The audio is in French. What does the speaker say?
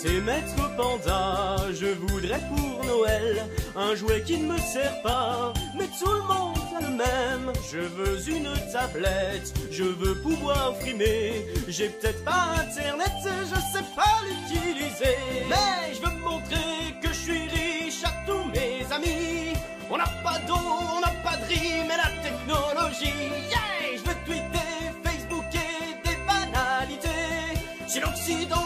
C'est Maître Panda, je voudrais pour Noël un jouet qui ne me sert pas, mais tout le monde a le même. Je veux une tablette, je veux pouvoir frimer. J'ai peut-être pas internet, je sais pas l'utiliser, mais je veux montrer que je suis riche à tous mes amis. On n'a pas d'eau, on n'a pas de riz, mais la technologie, yeah! Je veux tweeter, Facebooker des banalités. Si l'Occident